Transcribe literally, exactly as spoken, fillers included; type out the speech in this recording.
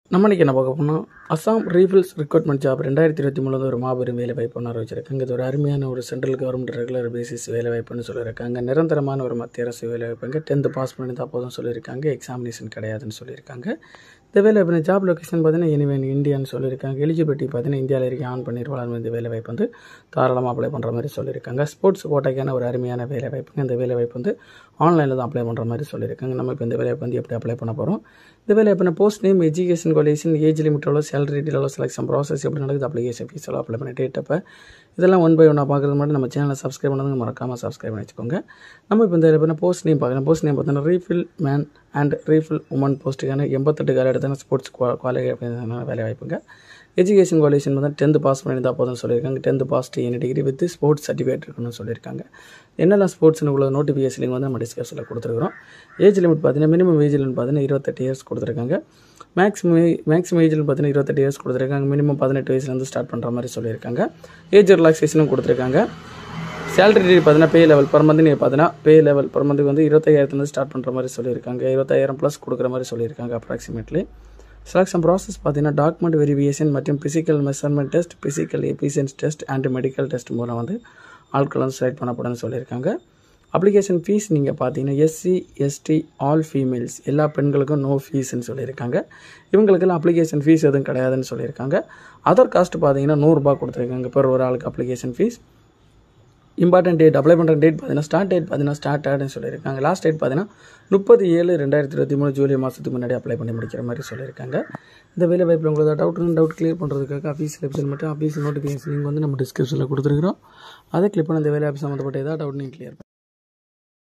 நம்ம இன்றைக்கி என்ன பார்க்க போனால் அசாம் ரீஃபில்ஸ் ரெக்ரூட்மெண்ட் ஜாப் ரெண்டாயிரத்தி இருபத்தி மூணு ஒரு மாபெரும் வேலை வாய்ப்பு ஒன்று வச்சிருக்காங்க. இது ஒரு அருமையான ஒரு சென்ட்ரல் கவர்மெண்ட் ரெகுலர் பேசிஸ் வேலை வாய்ப்புன்னு சொல்லியிருக்காங்க. நிரந்தரமான ஒரு மத்திய அரசு வேலை வாய்ப்புங்க. டென்த்து பாஸ் பண்ணி தான் போதும் சொல்லியிருக்காங்க. எக்ஸாமினேஷன் கிடையாதுன்னு சொல்லியிருக்காங்க. இந்த வேலை வாய்ப்பு ஜாப் லொக்கேஷன் பார்த்தீங்கன்னா எனிவேன் இந்தியான்னு சொல்லியிருக்காங்க. எலிஜிபிலிட்டி பார்த்தீங்கன்னா இந்தியாவில் இருக்க ஆன் பண்ணிடுவாங்க. இந்த வேலை வாய்ப்பு வந்து தாராளமாக அப்ளை பண்ணுற மாதிரி சொல்லியிருக்காங்க. ஸ்போர்ட்ஸ் கோட்டைக்கான ஒரு அருமையான வேலை வாய்ப்புங்க. இந்த வேலை வாய்ப்பு வந்து ஆன்லைனில் தான் அப்ளை பண்ணுற மாதிரி சொல்லியிருக்காங்க. நம்ம இப்போ இந்த வேலை வாய்ப்பு வந்து எப்படி அப்ளை பண்ண போகிறோம், இந்த வேலை வாய்ப்பு post name, education qualification, age limit எவ்வளோ, சேலரி எவ்வளோ, செலக்ஷன் ப்ராசஸ் எப்படி நடக்குது, அப்ளிகேஷன் ஃபீஸ் எல்லாம் அப்ளை பண்ணி டேட் அப்போ இதெல்லாம் ஒன் பை ஒன்னாக பார்க்குறது மட்டும் நம்ம சேனலை சப்ஸ்கிரைப் பண்ணதுங்க மறக்காமல் சப்ஸ்கிரைப் பண்ணி வச்சுக்கோங்க. நம்ம இப்போ இந்த வேலை போஸ்ட் நேம் பார்க்கலாம். போஸ்ட் நேம் பார்த்தீங்கன்னா rifleman and riflewoman போஸ்ட்டுக்கான எண்பத்தெட்டு கால எடுத்தான ஸ்போர்ட்ஸ் குவாலிஃபிகேஷன் வேலை வாய்ப்புங்க. எஜுகேஷன் குவாலிஃபிகேஷன் வந்து டென்த்து பாஸ் பண்ணி தான் போதும்னு சொல்லியிருக்காங்க. Tenth pass any degree with sports certificate இருக்குன்னு சொல்லியிருக்காங்க. என்னெல்லாம் ஸ்போர்ட்ஸ்னு உள்ள நோட்டிஃபிகேஷன் வந்து நம்ம டிஸ்கஸில் கொடுத்துருக்குறோம். ஏஜ் லிமிட் பார்த்தீங்கன்னா மினிமம் ஏஜ் லிமிட் பார்த்தீங்கன்னா இருபத்தெட்டு இயர்ஸ் கொடுத்துருக்காங்க. மேக்ஸிமம் மேக்ஸிமம் ஏஜ் லிமிட் பார்த்தீங்கன்னா இருபத்தெட்டு இயர்ஸ் கொடுத்துருக்காங்க. மினிமம் பதினெட்டு வயசுலேருந்து ஸ்டார்ட் பண்ணுற மாதிரி சொல்லியிருக்காங்க. ஏஜ் ரிலாக்ஸேஷனும் கொடுத்துருக்காங்க. சேலரி பார்த்தீங்கன்னா பே லெவல் பர் மந்த் பார்த்தீங்கன்னா பே லெவல் பர் மந்த்துக்கு வந்து இருபத்தாயிரத்துலேருந்து ஸ்டார்ட் பண்ணுற மாதிரி சொல்லியிருக்காங்க. இருபத்தாயிரம் ப்ளஸ் கொடுக்குற மாதிரி சொல்லியிருக்காங்க அப்ராக்சிமேட்லி. செலக்ஷன் ப்ராசஸ் பார்த்தீங்கன்னா டாக்குமெண்ட் வெரிஃபிகேஷன் மற்றும் physical measurement test, physical efficiency test and medical test மூலம் வந்து ஆட்கள் வந்து செலக்ட் பண்ணப்படும்னு சொல்லியிருக்காங்க. அப்ளிகேஷன் ஃபீஸ் நீங்கள் பார்த்தீங்கன்னா எஸ்சி எஸ்டி ஆல் ஃபீமேல்ஸ் எல்லா பெண்களுக்கும் நோ ஃபீஸ்ன்னு சொல்லியிருக்காங்க. இவங்களுக்கெல்லாம் அப்ளிகேஷன் ஃபீஸ் எதுவும் கிடையாதுன்னு சொல்லியிருக்காங்க. அதர் காஸ்ட் பார்த்தீங்கன்னா நூறுரூபா கொடுத்துருக்காங்க பெர் ஒரு ஆளுக்கு application fee. Important date apply பண்ணுற டேட் பார்த்தீங்கன்னா ஸ்டார்ட் டேட் பார்த்தீங்கன்னா ஸ்டார்ட் ஆடுன்னு சொல்லியிருக்காங்க. லாஸ்ட் டேட் பார்த்தீங்கன்னா முப்பது ஏழு ரெண்டாயிரத்தி இருபத்தி மூணு ஜூலை மாதத்துக்கு முன்னாடி அப்ளை பண்ணி முடிக்கிற மாதிரி சொல்லியிருக்காங்க. இந்த வேலை வாய்ப்பில் உங்களுக்கு டவுட் டவுட் கிளியர் பண்ணுறதுக்காக ஆஃபீஸ் வெப்சைட் மட்டும் ஆஃபீஸ் நோட்டிஃபிகேஷன் லிங்க் வந்து நம்ம டிஸ்கிரிப்ஷனில் கொடுத்துருக்குறோம். அதை கிளிக் பண்ண இந்த வேலை ஆஃபீஸ் சம்மந்தப்பட்ட ஏதாவது டவுட் நீங்கள் கிளியர்